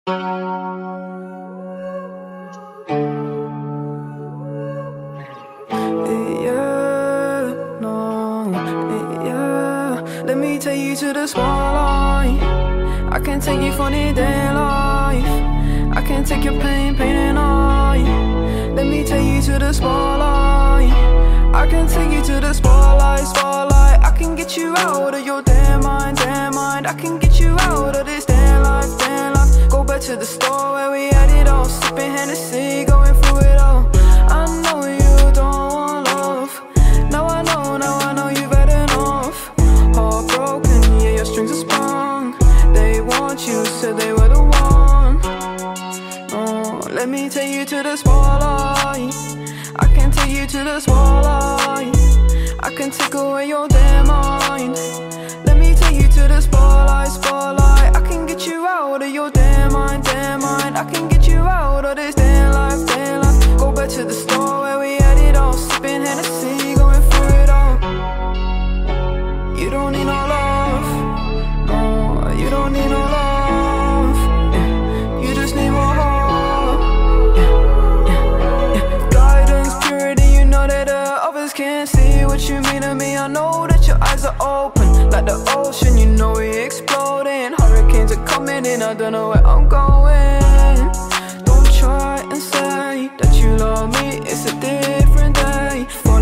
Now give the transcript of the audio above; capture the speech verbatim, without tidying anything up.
Let me take you to the spotlight. I can take you for the day life. I can take your pain, pain and I. Let me take you to the spotlight. I can take you to the spotlight, spotlight. I can get you out of your damn mind, damn mind. I can get you out of this damn life, damn life. Go back to the store where we had it all, sipping Hennessy, going through it all. I know you don't want love. Now I know, now I know you've had enough. Heartbroken, yeah, your strings are sprung. They want you, said they were the one. Oh, let me take you to the spotlight. I can take you to the spotlight. I can take away your damn mind. Let me take you to the spotlight, spotlight. I can get you out of your damn mind, damn mind. I can get you out of this damn life, damn life. Go back to the store where we had it all, sipping Hennessy, going through it all. You don't need no love, no, you don't need no love, yeah. You just need more heart, yeah, yeah, yeah. Guidance, purity, you know that the others can't see what you mean to me. I know that your eyes are open, like the ocean, you know we exploding. Hurricanes are coming in, I don't know where I'm going. Don't try and say that you love me, it's a different day.